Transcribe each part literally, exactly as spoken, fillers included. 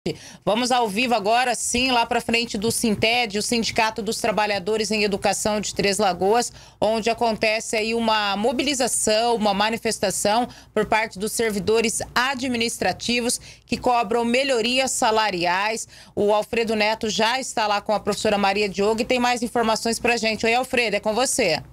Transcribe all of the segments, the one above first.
Vamos ao vivo agora, sim, lá para frente do Sinted, o Sindicato dos Trabalhadores em Educação de Três Lagoas, onde acontece aí uma mobilização, uma manifestação por parte dos servidores administrativos que cobram melhorias salariais. O Alfredo Neto já está lá com a professora Maria Diogo e tem mais informações para a gente. Oi, Alfredo, é com você.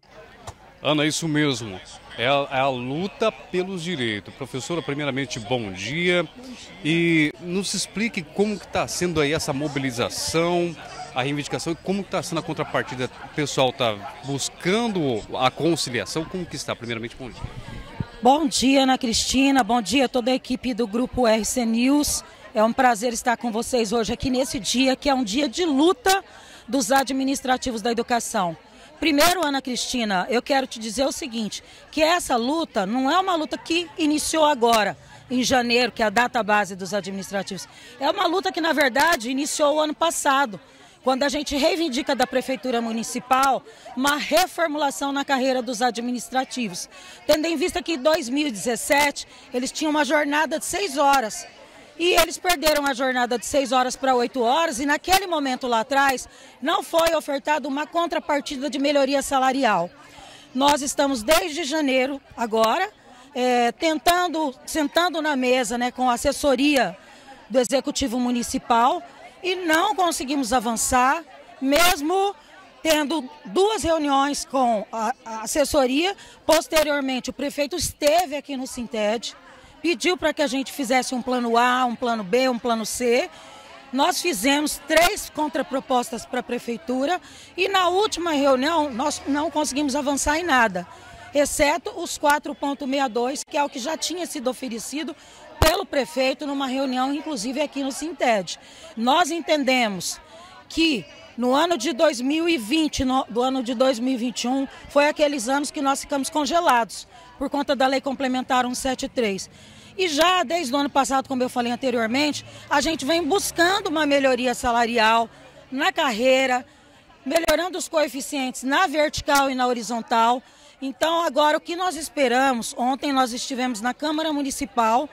Ana, isso mesmo. É a, é a luta pelos direitos. Professora, primeiramente, bom dia. E nos explique como que está sendo aí essa mobilização, a reivindicação e como que está sendo a contrapartida. O pessoal está buscando a conciliação. Como que está? Primeiramente, bom dia. Bom dia, Ana Cristina. Bom dia a toda a equipe do Grupo R C News. É um prazer estar com vocês hoje aqui nesse dia, que é um dia de luta dos administrativos da educação. Primeiro, Ana Cristina, eu quero te dizer o seguinte, que essa luta não é uma luta que iniciou agora, em janeiro, que é a data base dos administrativos. É uma luta que, na verdade, iniciou o ano passado, quando a gente reivindica da Prefeitura Municipal uma reformulação na carreira dos administrativos. Tendo em vista que em dois mil e dezessete eles tinham uma jornada de seis horas. E eles perderam a jornada de seis horas para oito horas e naquele momento lá atrás não foi ofertada uma contrapartida de melhoria salarial. Nós estamos desde janeiro agora, é, tentando, sentando na mesa, né, com a assessoria do Executivo Municipal e não conseguimos avançar, mesmo tendo duas reuniões com a, a assessoria. Posteriormente o prefeito esteve aqui no Sinted, pediu para que a gente fizesse um plano A, um plano B, um plano C. Nós fizemos três contrapropostas para a prefeitura e na última reunião nós não conseguimos avançar em nada, exceto os quatro ponto sessenta e dois, que é o que já tinha sido oferecido pelo prefeito numa reunião, inclusive aqui no Sinted. Nós entendemos que no ano de dois mil e vinte, no, do ano de dois mil e vinte e um, foi aqueles anos que nós ficamos congelados por conta da Lei Complementar cento e setenta e três. E já desde o ano passado, como eu falei anteriormente, a gente vem buscando uma melhoria salarial na carreira, melhorando os coeficientes na vertical e na horizontal. Então agora o que nós esperamos, ontem nós estivemos na Câmara Municipal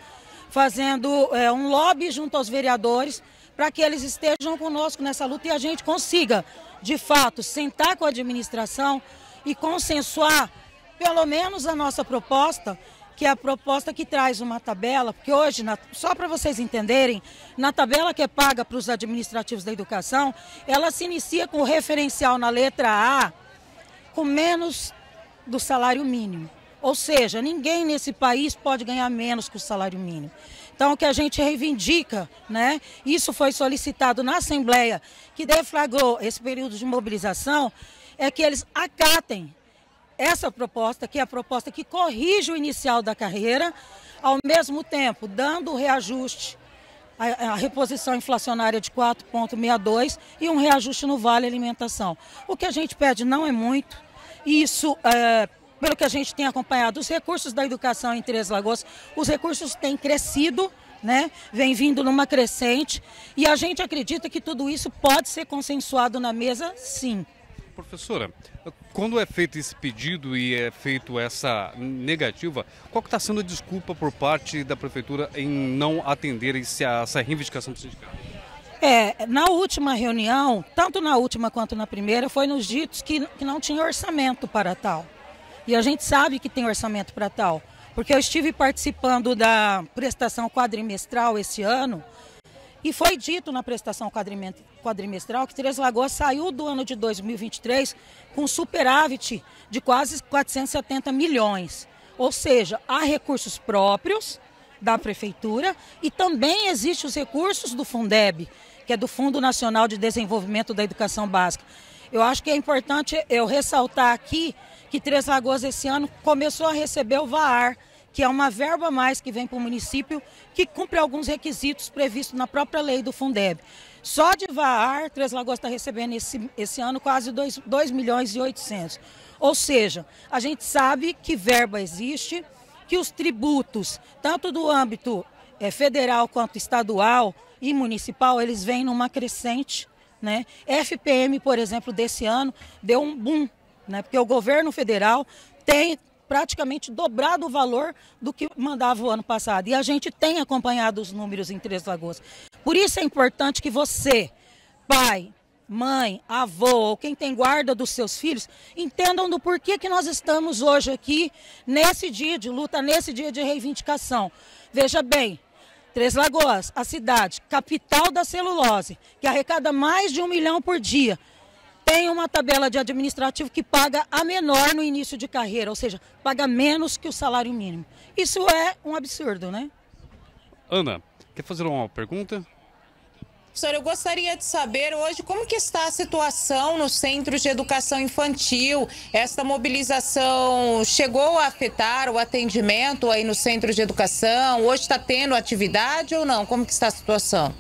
fazendo é, um lobby junto aos vereadores para que eles estejam conosco nessa luta e a gente consiga, de fato, sentar com a administração e consensuar pelo menos a nossa proposta, que é a proposta que traz uma tabela, porque hoje, na, só para vocês entenderem, na tabela que é paga para os administrativos da educação, ela se inicia com o referencial na letra A com menos do salário mínimo. Ou seja, ninguém nesse país pode ganhar menos que o salário mínimo. Então, o que a gente reivindica, né? Isso foi solicitado na Assembleia, que deflagrou esse período de mobilização, é que eles acatem essa proposta, que é a proposta que corrige o inicial da carreira, ao mesmo tempo dando o reajuste, a, a reposição inflacionária de quatro ponto sessenta e dois e um reajuste no Vale Alimentação. O que a gente pede não é muito, isso, é, pelo que a gente tem acompanhado, os recursos da educação em Três Lagoas, os recursos têm crescido, né? Vem vindo numa crescente, e a gente acredita que tudo isso pode ser consensuado na mesa, sim. Professora, quando é feito esse pedido e é feito essa negativa, qual que está sendo a desculpa por parte da prefeitura em não atender esse, essa reivindicação do sindicato? É, na última reunião, tanto na última quanto na primeira, foi nos ditos que, que não tinha orçamento para tal. E a gente sabe que tem orçamento para tal, porque eu estive participando da prestação quadrimestral esse ano, e foi dito na prestação quadrimestral que Três Lagoas saiu do ano de dois mil e vinte e três com superávit de quase quatrocentos e setenta milhões. Ou seja, há recursos próprios da prefeitura e também existem os recursos do Fundeb, que é do Fundo Nacional de Desenvolvimento da Educação Básica. Eu acho que é importante eu ressaltar aqui que Três Lagoas esse ano começou a receber o V A R, que é uma verba a mais que vem para o município, que cumpre alguns requisitos previstos na própria lei do Fundeb. Só de V A R, Três Lagoas está recebendo esse, esse ano quase dois milhões e oitocentos. Ou seja, a gente sabe que verba existe, que os tributos, tanto do âmbito é, federal quanto estadual e municipal, eles vêm numa crescente, né? F P M, por exemplo, desse ano, deu um boom, né? Porque o governo federal tem praticamente dobrado o valor do que mandava o ano passado. E a gente tem acompanhado os números em Três Lagoas. Por isso é importante que você, pai, mãe, avô ou quem tem guarda dos seus filhos, entendam do porquê que nós estamos hoje aqui nesse dia de luta, nesse dia de reivindicação. Veja bem, Três Lagoas, a cidade, capital da celulose, que arrecada mais de um milhão por dia, tem uma tabela de administrativo que paga a menor no início de carreira, ou seja, paga menos que o salário mínimo. Isso é um absurdo, né? Ana, quer fazer uma pergunta? Professor, eu gostaria de saber hoje como que está a situação nos centros de educação infantil. Esta mobilização chegou a afetar o atendimento aí nos centros de educação? Hoje está tendo atividade ou não? Como que está a situação?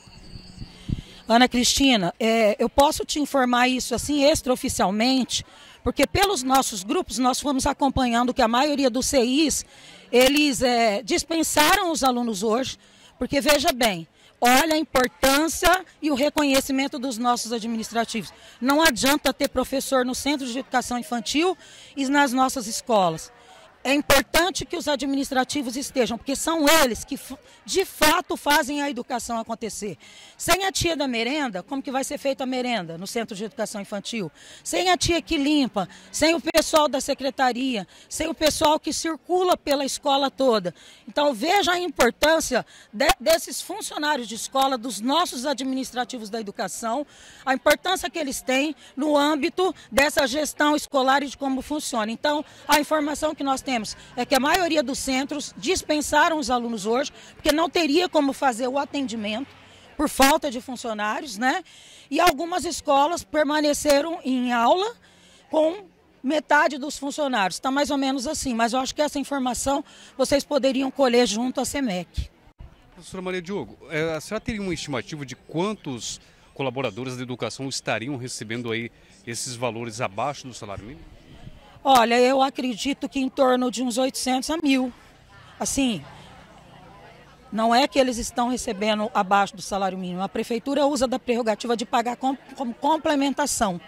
Ana Cristina, é, eu posso te informar isso assim extraoficialmente, porque pelos nossos grupos nós fomos acompanhando que a maioria dos C Is, eles é, dispensaram os alunos hoje, porque veja bem, olha a importância e o reconhecimento dos nossos administrativos. Não adianta ter professor no centro de educação infantil e nas nossas escolas. É importante que os administrativos estejam, porque são eles que de fato fazem a educação acontecer. Sem a tia da merenda, como que vai ser feita a merenda no centro de educação infantil? Sem a tia que limpa, sem o pessoal da secretaria, sem o pessoal que circula pela escola toda. Então veja a importância de, desses funcionários de escola, dos nossos administrativos da educação, a importância que eles têm no âmbito dessa gestão escolar e de como funciona. Então a informação que nós temos Temos, é que a maioria dos centros dispensaram os alunos hoje, porque não teria como fazer o atendimento por falta de funcionários, né? E algumas escolas permaneceram em aula com metade dos funcionários. Está mais ou menos assim, mas eu acho que essa informação vocês poderiam colher junto à SEMEC. Professora Maria Diogo, a senhora teria uma estimativa de quantos colaboradores da educação estariam recebendo aí esses valores abaixo do salário mínimo? Olha, eu acredito que em torno de uns oitocentos a mil. Assim, não é que eles estão recebendo abaixo do salário mínimo. A prefeitura usa da prerrogativa de pagar como com, complementação.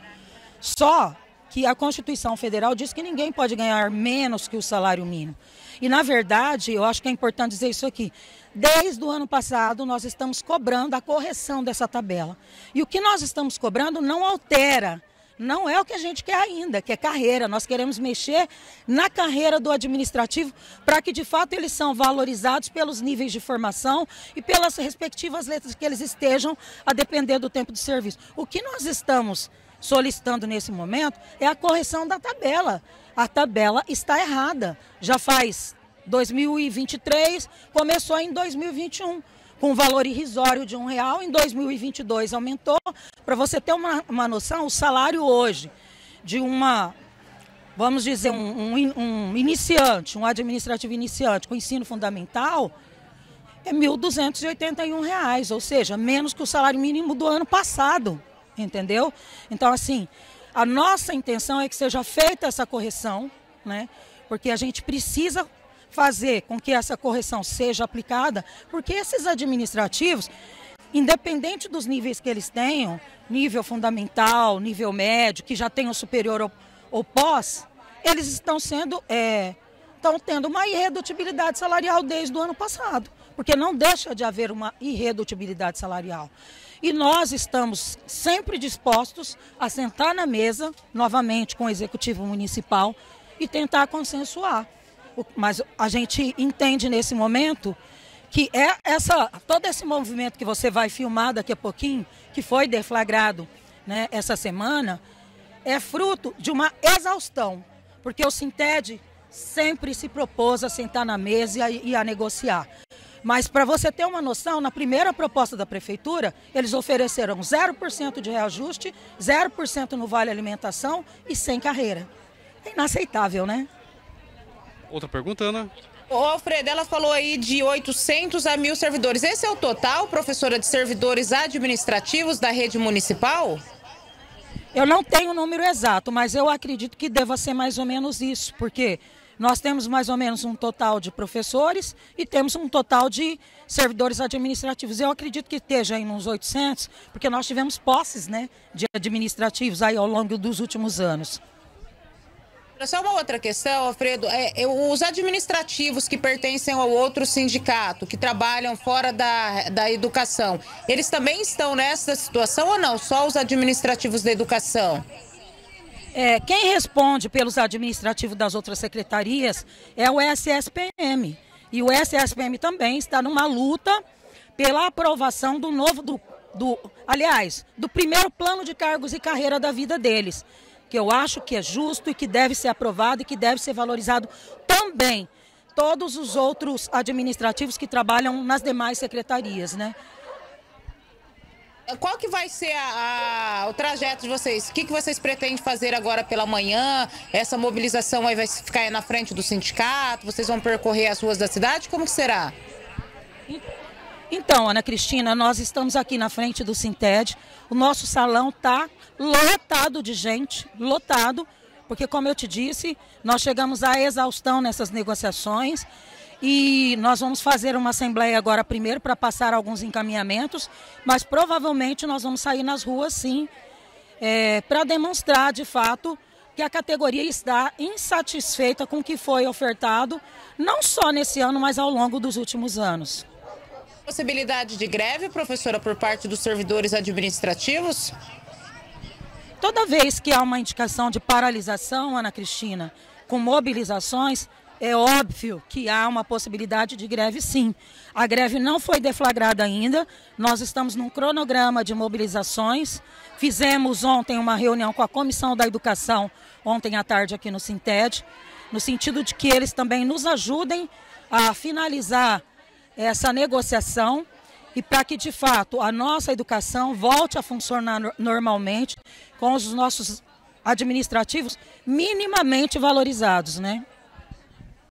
Só que a Constituição Federal diz que ninguém pode ganhar menos que o salário mínimo. E, na verdade, eu acho que é importante dizer isso aqui. Desde o ano passado, nós estamos cobrando a correção dessa tabela. E o que nós estamos cobrando não altera. Não é o que a gente quer ainda, que é carreira. Nós queremos mexer na carreira do administrativo para que, de fato, eles são valorizados pelos níveis de formação e pelas respectivas letras que eles estejam a depender do tempo de serviço. O que nós estamos solicitando nesse momento é a correção da tabela. A tabela está errada. Já faz dois mil e vinte e três, começou em dois mil e vinte e um. Com um valor irrisório de um real, em dois mil e vinte e dois aumentou. Para você ter uma, uma noção, o salário hoje de uma, vamos dizer, um, um, um iniciante, um administrativo iniciante com ensino fundamental, é mil duzentos e oitenta e um reais, ou seja, menos que o salário mínimo do ano passado, entendeu? Então, assim, a nossa intenção é que seja feita essa correção, né? Porque a gente precisa fazer com que essa correção seja aplicada, porque esses administrativos, independente dos níveis que eles tenham, nível fundamental, nível médio, que já tenham superior ou, ou pós, eles estão sendo, é, estão tendo uma irredutibilidade salarial desde o ano passado, porque não deixa de haver uma irredutibilidade salarial. E nós estamos sempre dispostos a sentar na mesa, novamente com o Executivo Municipal, e tentar consensuar. Mas a gente entende nesse momento que é essa, todo esse movimento que você vai filmar daqui a pouquinho, que foi deflagrado, né, essa semana, é fruto de uma exaustão, porque o Sintede sempre se propôs a sentar na mesa e a, e a negociar. Mas para você ter uma noção, na primeira proposta da prefeitura, eles ofereceram zero por cento de reajuste, zero por cento no Vale Alimentação e sem carreira. É inaceitável, né? Outra pergunta, Ana? Ô, Alfredo, ela falou aí de oitocentos a mil servidores. Esse é o total, professora, de servidores administrativos da rede municipal? Eu não tenho o número exato, mas eu acredito que deva ser mais ou menos isso, porque nós temos mais ou menos um total de professores e temos um total de servidores administrativos. Eu acredito que esteja em uns oitocentos, porque nós tivemos posses, né, de administrativos aí ao longo dos últimos anos. Só uma outra questão, Alfredo, é, os administrativos que pertencem ao outro sindicato, que trabalham fora da, da educação, eles também estão nessa situação ou não? Só os administrativos da educação? É, quem responde pelos administrativos das outras secretarias é o S S P M. E o S S P M também está numa luta pela aprovação do novo, do, do, aliás, do primeiro plano de cargos e carreira da vida deles, que eu acho que é justo e que deve ser aprovado e que deve ser valorizado também todos os outros administrativos que trabalham nas demais secretarias, né? Qual que vai ser a, a, o trajeto de vocês? O que, que vocês pretendem fazer agora pela manhã? Essa mobilização aí vai ficar aí na frente do sindicato? Vocês vão percorrer as ruas da cidade? Como que será? Então, Ana Cristina, nós estamos aqui na frente do Sinted. O nosso salão está lotado de gente, lotado, porque, como eu te disse, nós chegamos à exaustão nessas negociações e nós vamos fazer uma assembleia agora primeiro para passar alguns encaminhamentos, mas provavelmente nós vamos sair nas ruas, sim, é, para demonstrar, de fato, que a categoria está insatisfeita com o que foi ofertado, não só nesse ano, mas ao longo dos últimos anos. Possibilidade de greve, professora, por parte dos servidores administrativos? Toda vez que há uma indicação de paralisação, Ana Cristina, com mobilizações, é óbvio que há uma possibilidade de greve, sim. A greve não foi deflagrada ainda, nós estamos num cronograma de mobilizações. Fizemos ontem uma reunião com a Comissão da Educação, ontem à tarde aqui no Sinted, no sentido de que eles também nos ajudem a finalizar essa negociação e para que, de fato, a nossa educação volte a funcionar normalmente com os nossos administrativos minimamente valorizados, né?